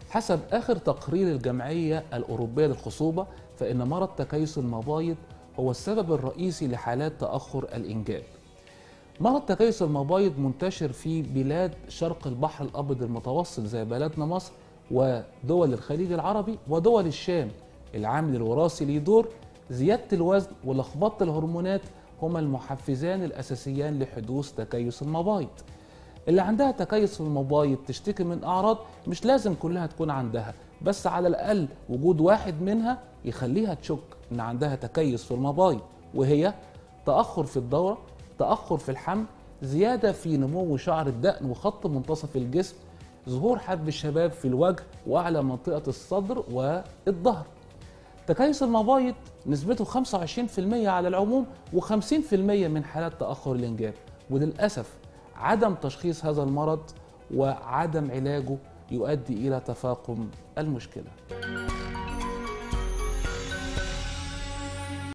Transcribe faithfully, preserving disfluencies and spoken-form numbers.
حسب آخر تقرير الجمعية الأوروبية للخصوبة، فإن مرض تكيس المبايض هو السبب الرئيسي لحالات تأخر الإنجاب. مرض تكيس المبايض منتشر في بلاد شرق البحر الأبيض المتوسط زي بلادنا مصر ودول الخليج العربي ودول الشام. العامل الوراثي ليه دور. زيادة الوزن ولخبطة الهرمونات هما المحفزان الأساسيان لحدوث تكيس المبايض. اللي عندها تكيس في المبايض تشتكي من أعراض مش لازم كلها تكون عندها، بس على الأقل وجود واحد منها يخليها تشك إن عندها تكيس في المبايض، وهي تأخر في الدورة، تأخر في الحمل، زيادة في نمو شعر الدقن وخط منتصف الجسم، ظهور حب الشباب في الوجه وأعلى منطقة الصدر والظهر. تكيس المبايض نسبته خمسة وعشرين بالمئة على العموم وخمسين بالمئة من حالات تأخر الإنجاب، وللأسف عدم تشخيص هذا المرض وعدم علاجه يؤدي إلى تفاقم المشكلة.